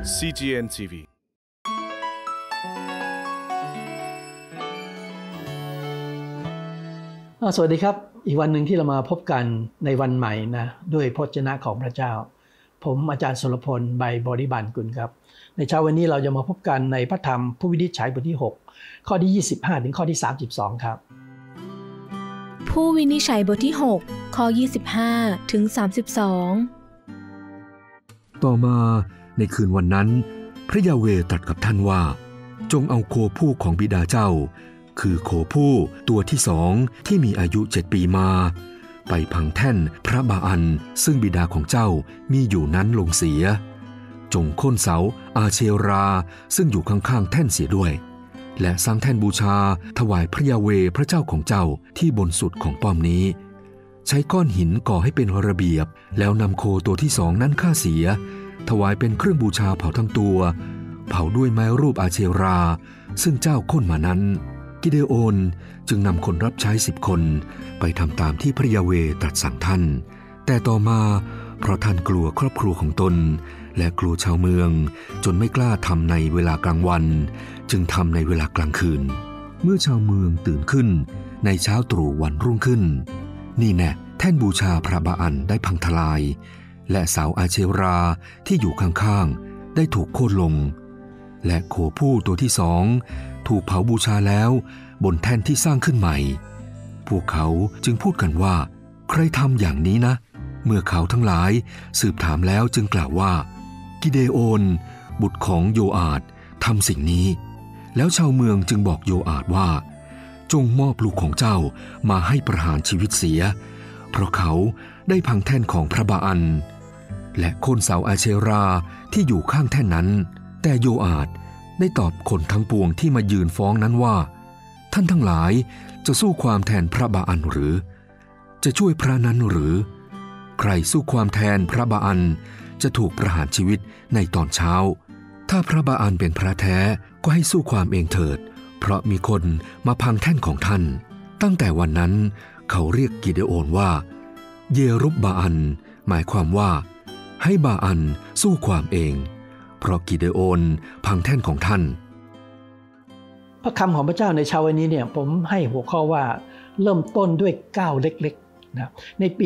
CGN TV สวัสดีครับอีกวันหนึ่งที่เรามาพบกันในวันใหม่นะด้วยพระวจนะของพระเจ้าผมอาจารย์สุรพลใบบริบาลกุลครับในเช้าวันนี้เราจะมาพบกันในพระธรรมผู้วินิจฉัยบทที่6ข้อที่25ถึงข้อที่32ครับผู้วินิจฉัยบทที่6ข้อ25ถึง32 ต่อมาในคืนวันนั้นพระยาเวห์ตรัสกับท่านว่าจงเอาโคผู้ของบิดาเจ้าคือโคผู้ตัวที่2ที่มีอายุ7 ปีมาไปพังแท่นพระบาอันซึ่งบิดาของเจ้ามีอยู่นั้นลงเสียจงโค่นเสาอาเชราซึ่งอยู่ข้างๆแท่นเสียด้วยและสร้างแท่นบูชาถวายพระยาเวห์พระเจ้าของเจ้าที่บนสุดของป้อมนี้ใช้ก้อนหินก่อให้เป็นระเบียบแล้วนำโคตัวที่2นั้นฆ่าเสียถวายเป็นเครื่องบูชาเผาทั้งตัวเผาด้วยไม้รูปอาเชราซึ่งเจ้าโค่นมานั้นกิเดโอนจึงนำคนรับใช้10 คนไปทำตามที่พระยาเวห์ตรัสสั่งท่านแต่ต่อมาเพราะท่านกลัวครอบครัวของตนและกลัวชาวเมืองจนไม่กล้าทำในเวลากลางวันจึงทำในเวลากลางคืนเมื่อชาวเมืองตื่นขึ้นในเช้าตรู่วันรุ่งขึ้นนี่แน่แท่นบูชาพระบาอันได้พังทลายและเสาอาเชราที่อยู่ข้างๆได้ถูกโค่นลงและโคผู้ตัวที่2ถูกเผาบูชาแล้วบนแท่นที่สร้างขึ้นใหม่พวกเขาจึงพูดกันว่าใครทำอย่างนี้นะเมื่อเขาทั้งหลายสืบถามแล้วจึงกล่าวว่ากิเดโอนบุตรของโยอาดทำสิ่งนี้แล้วชาวเมืองจึงบอกโยอาดว่าจงมอบลูกของเจ้ามาให้ประหารชีวิตเสียเพราะเขาได้พังแท่นของพระบาอันและโค่นเสาอาเชราที่อยู่ข้างแท่นนั้นแต่โยอาดได้ตอบคนทั้งปวงที่มายืนฟ้องนั้นว่าท่านทั้งหลายจะสู้ความแทนพระบาอันหรือจะช่วยพระนั้นหรือใครสู้ความแทนพระบาอันจะถูกประหารชีวิตในตอนเช้าถ้าพระบาอันเป็นพระแท้ก็ให้สู้ความเองเถิดเพราะมีคนมาพังแท่นของท่านตั้งแต่วันนั้นเขาเรียกกิเดโอนว่าเยรุบบาอันหมายความว่าให้บาอันสู้ความเองเพราะกิเดโอนพังแท่นของท่านพระคำของพระเจ้าในเช้าวันนี้เนี่ยผมให้หัวข้อว่าเริ่มต้นด้วยก้าวเล็กๆนะในปี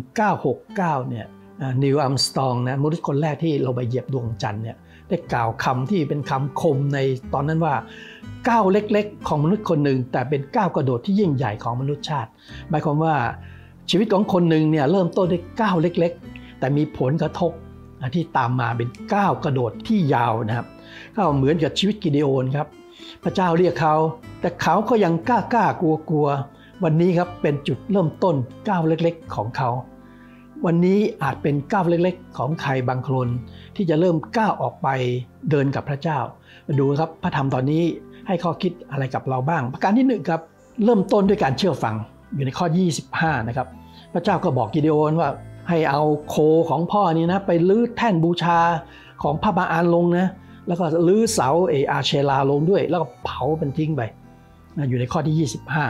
1969เนี่ยนิวอัมสตรองนะมนุษย์คนแรกที่เราไปเหยียบดวงจันทร์เนี่ยได้กล่าวคำที่เป็นคำคมในตอนนั้นว่าก้าวเล็กๆของมนุษย์คนหนึ่งแต่เป็นก้าวกระโดดที่ยิ่งใหญ่ของมนุษยชาติหมายความว่าชีวิตของคนหนึ่งเนี่ยเริ่มต้นด้วยก้าวเล็กๆแต่มีผลกระทบที่ตามมาเป็นก้าวกระโดดที่ยาวนะครับก็เหมือนกับชีวิตกิเดโอนครับพระเจ้าเรียกเขาแต่เขาก็ยังกล้ากลัววันนี้ครับเป็นจุดเริ่มต้นก้าวเล็กๆของเขาวันนี้อาจเป็นก้าวเล็กๆของใครบางคนที่จะเริ่มก้าวออกไปเดินกับพระเจ้ามาดูครับพระธรรมตอนนี้ให้ข้อคิดอะไรกับเราบ้างประการที่1ครับเริ่มต้นด้วยการเชื่อฟังอยู่ในข้อ25นะครับพระเจ้าก็บอกกิเดโอนว่าให้เอาโคของพ่อนี่นะไปลื้อแท่นบูชาของพระบาอันลงนะแล้วก็ลื้อเสาอาเชราลงด้วยแล้วก็เผาเป็นทิ้งไปนะอยู่ในข้อที่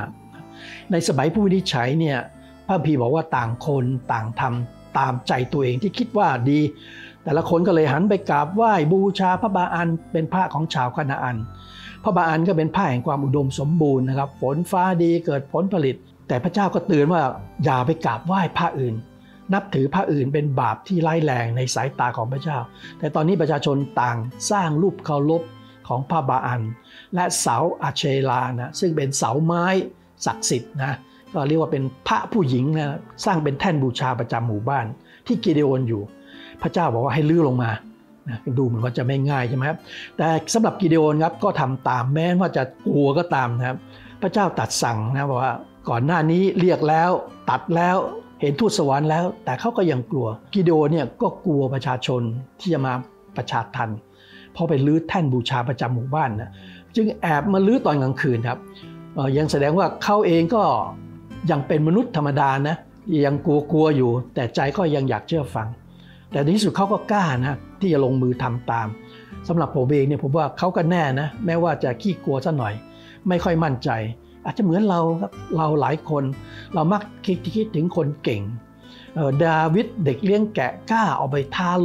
25ในสมัยผู้วินิจฉัยเนี่ยพระคัมภีร์บอกว่าต่างคนต่างทำตามใจตัวเองที่คิดว่าดีแต่ละคนก็เลยหันไปกราบไหว้บูชาพระบาอันเป็นพระของชาวคานาอันพระบาอันก็เป็นพระแห่งความอุดมสมบูรณ์นะครับฝนฟ้าดีเกิดผลผลิตแต่พระเจ้าก็เตือนว่าอย่าไปกราบไหว้พระอื่นนับถือพระอื่นเป็นบาปที่ร้ายแรงในสายตาของพระเจ้าแต่ตอนนี้ประชาชนต่างสร้างรูปเคารพของพระบาอันและเสาอาเชรานะซึ่งเป็นเสาไม้ศักดิ์สิทธิ์นะก็เรียกว่าเป็นพระผู้หญิงนะสร้างเป็นแท่นบูชาประจำหมู่บ้านที่กิเดโอนอยู่พระเจ้าบอกว่าให้ลื้อลงมานะดูเหมือนว่าจะไม่ง่ายใช่ไหมครับแต่สำหรับกิเดโอนครับก็ทำตามแม้ว่าจะกลัวก็ตามนะครับพระเจ้าตรัสสั่งนะบอกว่าก่อนหน้านี้เรียกแล้วตัดแล้วเห็นทูตสวรรค์แล้วแต่เขาก็ยังกลัวกิเดโอนเนี่ยก็กลัวประชาชนที่จะมาประชาทัณฑ์พอไปลื้อแท่นบูชาประจำหมู่บ้านนะจึงแอบมาลื้อตอนกลางคืนครับยังแสดงว่าเขาเองก็ยังเป็นมนุษย์ธรรมดานะยังกลัวอยู่แต่ใจก็ยังอยากเชื่อฟังแต่ในที่สุดเขาก็กล้านะที่จะลงมือทำตามสำหรับผมเองเนี่ยผมว่าเขาก็แน่นะแม้ว่าจะขี้กลัวซะหน่อยไม่ค่อยมั่นใจอาจจะเหมือนเราครับเราหลายคนเรามักคิดถึงคนเก่งดาวิดเด็กเลี้ยงแกะกล้าออกไปท้ารบ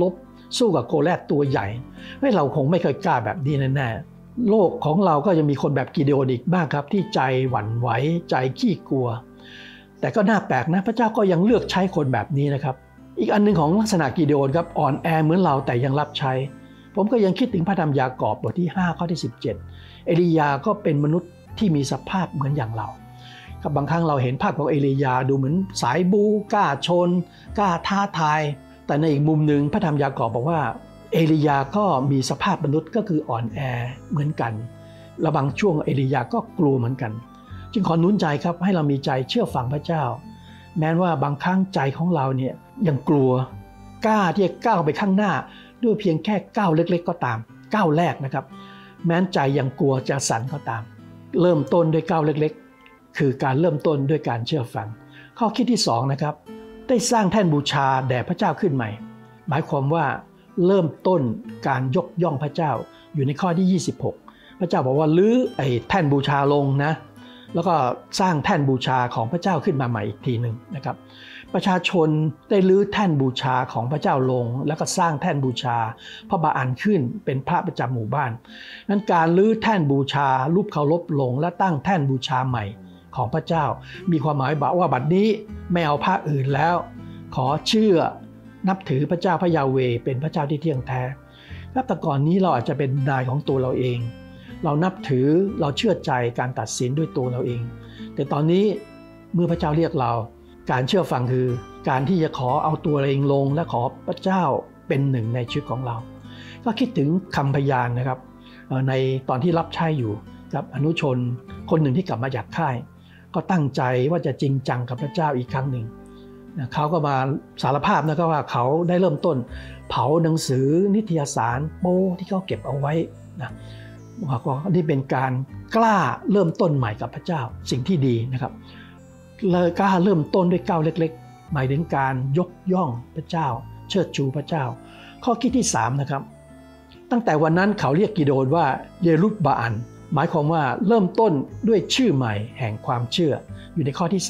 สู้กับโกลิแอธตัวใหญ่เราคงไม่เคยกล้าแบบนี้แน่ๆโลกของเราก็จะมีคนแบบกิเดโอนอีกบ้างครับที่ใจหวั่นไหวใจขี้กลัวแต่ก็น่าแปลกนะพระเจ้าก็ยังเลือกใช้คนแบบนี้นะครับอีกอันนึงของลักษณะกิเดโอนครับอ่อนแอเหมือนเราแต่ยังรับใช้ผมก็ยังคิดถึงพระธรรมยากอบบทที่5ข้อที่17เอลียาก็เป็นมนุษย์ที่มีสภาพเหมือนอย่างเราครับบางครั้งเราเห็นภาพของเอลียาดูเหมือนสายบูกล้าชนกล้าท้าทายแต่ในอีกมุมหนึ่งพระธรรมยากอบบอกว่าเอลียาก็มีสภาพมนุษย์ก็คืออ่อนแอเหมือนกันและบางช่วงเอลียาก็กลัวเหมือนกันจึงขอหนุนใจครับให้เรามีใจเชื่อฟังพระเจ้าแม้ว่าบางครั้งใจของเราเนี่ยยังกลัวกล้าที่จะก้าวไปข้างหน้าด้วยเพียงแค่ก้าวเล็กๆก็ตามก้าวแรกนะครับแม้ใจยังกลัวจะสั่นก็ตามเริ่มต้นด้วยก้าวเล็กๆคือการเริ่มต้นด้วยการเชื่อฟังข้อคิดที่2นะครับได้สร้างแท่นบูชาแด่พระเจ้าขึ้นใหม่หมายความว่าเริ่มต้นการยกย่องพระเจ้าอยู่ในข้อที่26พระเจ้าบอกว่าลื้อแท่นบูชาลงนะแล้วก็สร้างแท่นบูชาของพระเจ้าขึ้นมาใหม่อีกทีหนึ่งนะครับประชาชนได้ลื้อแท่นบูชาของพระเจ้าลงแล้วก็สร้างแท่นบูชาพระบาอันขึ้นเป็นพระประจำหมู่บ้านนั้นการลื้อแท่นบูชารูปเคารพลงและตั้งแท่นบูชาใหม่ของพระเจ้ามีความหมายว่าบัดนี้ไม่เอาพระอื่นแล้วขอเชื่อนับถือพระเจ้าพระยาเวห์เป็นพระเจ้าที่เที่ยงแท้แต่ก่อนนี้เราอาจจะเป็นนายของตัวเราเองเรานับถือเราเชื่อใจการตัดสินด้วยตัวเราเองแต่ตอนนี้เมื่อพระเจ้าเรียกเราการเชื่อฟังคือการที่จะขอเอาตัวเราเองลงและขอพระเจ้าเป็นหนึ่งในชีวิตของเราก็คิดถึงคำพยานนะครับในตอนที่รับใช้อยู่กับอนุชนคนหนึ่งที่กลับมาจากค่ายก็ตั้งใจว่าจะจริงจังกับพระเจ้าอีกครั้งหนึ่งเขาก็มาสารภาพนะครับว่าเขาได้เริ่มต้นเผาหนังสือนิตยสารโป้ที่เขาเก็บเอาไว้นะว่านี่เป็นการกล้าเริ่มต้นใหม่กับพระเจ้าสิ่งที่ดีนะครับเลยกล้าเริ่มต้นด้วยก้าวเล็กๆหมายถึงการยกย่องพระเจ้าเชิดชูพระเจ้าข้อคิดที่3นะครับตั้งแต่วันนั้นเขาเรียกกิโดนว่าเยรุบบาอันหมายความว่าเริ่มต้นด้วยชื่อใหม่แห่งความเชื่ออยู่ในข้อที่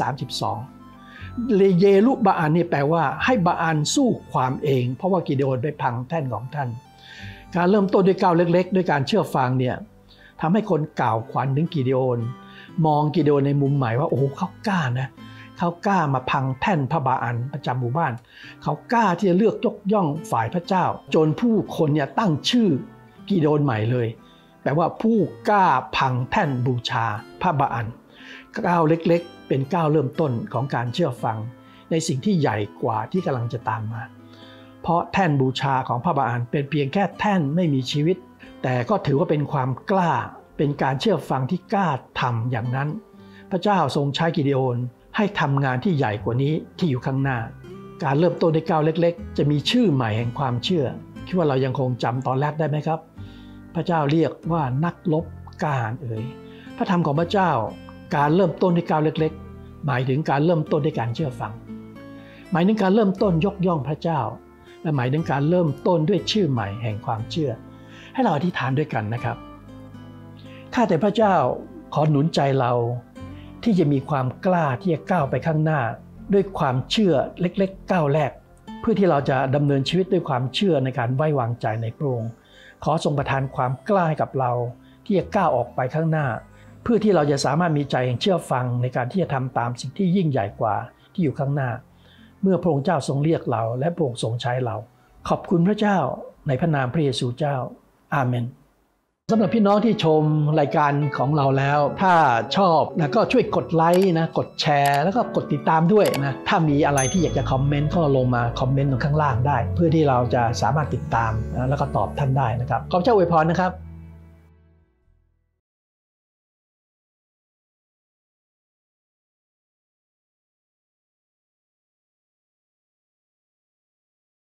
32เยรุบบาอันนี่แปลว่าให้บาอันสู้ความเองเพราะว่ากิโดนไปพังแท่นของท่านการเริ่มต้นด้วยก้าวเล็กๆด้วยการเชื่อฟังเนี่ยทำให้คนกล่าวขวัญถึงกิโดนมองกิโดนในมุมใหม่ว่าโอ้โหเขากล้านะเขากล้ามาพังแท่นพระบาอันประจำหมู่บ้านเขากล้าที่จะเลือกยกย่องฝ่ายพระเจ้าจนผู้คนเนี่ยตั้งชื่อกิโดนใหม่เลยแปลว่าผู้กล้าพังแท่นบูชาพระบาอันก้าวเล็กๆเป็นก้าวเริ่มต้นของการเชื่อฟังในสิ่งที่ใหญ่กว่าที่กำลังจะตามมาเพราะแท่นบูชาของพระบาอันเป็นเพียงแค่แท่นไม่มีชีวิตแต่ก็ถือว่าเป็นความกล้าเป็นการเชื่อฟังที่กล้าทำอย่างนั้นพระเจ้าทรงใช้กิเดโอนให้ทำงานที่ใหญ่กว่านี้ที่อยู่ข้างหน้าการเริ่มต้นด้วยก้าวเล็กๆจะมีชื่อใหม่แห่งความเชื่อคิดว่าเรายังคงจำตอนแรกได้ไหมครับพระเจ้าเรียกว่านักรบกล้าหาญพระธรรมของพระเจ้าการเริ่มต้นด้วยก้าวเล็กๆหมายถึงการเริ่มต้นด้วยการเชื่อฟังหมายถึงการเริ่มต้นยกย่องพระเจ้าและหมายถึงการเริ่มต้นด้วยชื่อใหม่แห่งความเชื่อให้เราอธิษฐานด้วยกันนะครับข้าแต่พระเจ้าขอหนุนใจเราที่จะมีความกล้าที่จะก้าวไปข้างหน้าด้วยความเชื่อเล็กๆก้าวแรกเพื่อที่เราจะดำเนินชีวิตด้วยความเชื่อในการไว้วางใจในพระองค์ขอทรงประทานความกล้าให้กับเราที่จะก้าวออกไปข้างหน้าเพื่อที่เราจะสามารถมีใจเชื่อฟังในการที่จะทำตามสิ่งที่ยิ่งใหญ่กว่าที่อยู่ข้างหน้าเมื่อพระองค์เจ้าทรงเรียกเราและพระองค์ทรงใช้เราขอบคุณพระเจ้าในพระนามพระเยซูเจ้าอาเมนสำหรับพี่น้องที่ชมรายการของเราแล้วถ้าชอบนะก็ช่วยกดไลค์นะกดแชร์แล้วก็กดติดตามด้วยนะถ้ามีอะไรที่อยากจะคอมเมนต์ก็ลงมาคอมเมนต์ตรงข้างล่างได้เพื่อที่เราจะสามารถติดตามนะแล้วก็ตอบท่านได้นะครับขอบเจ้าอวยพรนะครับ